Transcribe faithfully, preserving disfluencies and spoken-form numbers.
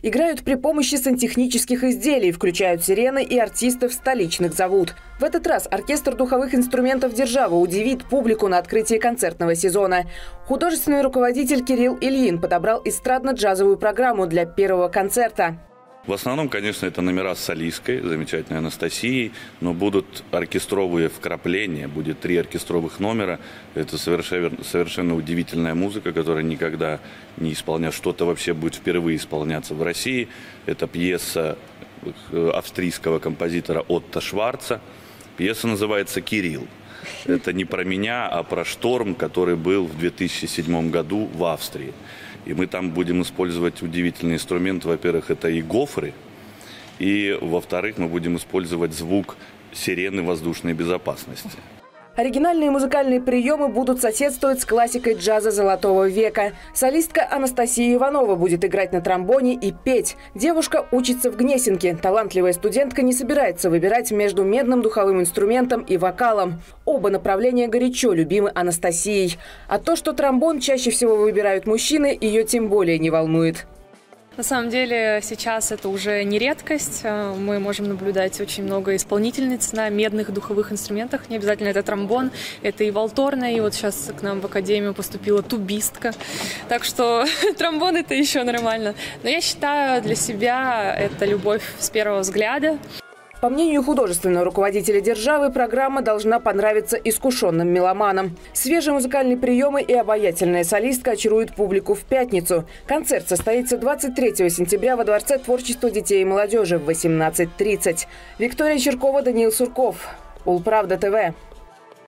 Играют при помощи сантехнических изделий, включают сирены и артистов столичных зовут. В этот раз оркестр духовых инструментов «Держава» удивит публику на открытии концертного сезона. Художественный руководитель Кирилл Ильин подобрал эстрадно-джазовую программу для первого концерта. В основном, конечно, это номера с солисткой, замечательной Анастасией, но будут оркестровые вкрапления, будет три оркестровых номера. Это совершенно, совершенно удивительная музыка, которая никогда не исполнялась, что-то вообще будет впервые исполняться в России. Это пьеса австрийского композитора Отто Шварца. Пьеса называется «Кирилл». Это не про меня, а про шторм, который был в две тысячи седьмом году в Австрии. И мы там будем использовать удивительный инструмент. Во-первых, это и гофры. И, во-вторых, мы будем использовать звук сирены воздушной безопасности. Оригинальные музыкальные приемы будут соседствовать с классикой джаза золотого века. Солистка Анастасия Иванова будет играть на тромбоне и петь. Девушка учится в Гнесинке. Талантливая студентка не собирается выбирать между медным духовым инструментом и вокалом. Оба направления горячо любимы Анастасией. А то, что тромбон чаще всего выбирают мужчины, ее тем более не волнует. На самом деле сейчас это уже не редкость. Мы можем наблюдать очень много исполнительниц на медных духовых инструментах. Не обязательно это тромбон, это и валторна. И вот сейчас к нам в академию поступила тубистка. Так что тромбон это еще нормально. Но я считаю, для себя это любовь с первого взгляда. По мнению художественного руководителя «Державы», программа должна понравиться искушенным меломанам. Свежие музыкальные приемы и обаятельная солистка очаруют публику в пятницу. Концерт состоится двадцать третьего сентября во Дворце творчества детей и молодежи в восемнадцать тридцать. Виктория Черкова, Даниил Сурков. Улправда ТВ.